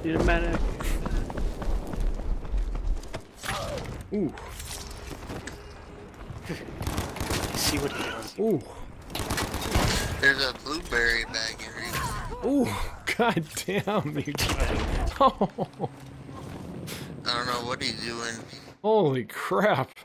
Need a medic. Ooh. See what he does. Ooh. There's a blueberry bag area. Ooh. God damn, you guys. Oh. I don't know what he's doing. Holy crap.